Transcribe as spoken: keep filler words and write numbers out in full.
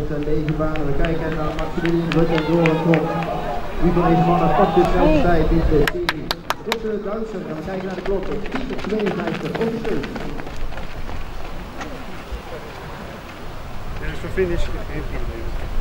het uh, lege banen. We kijken naar Maximilian Rutte en Doran Krom. Wie van deze mannen pakt dit snelste tijd in de serie? Op de Duitser gaan we kijken naar de klok. tien tweeënvijftig ondersteund. Dit is voor finish.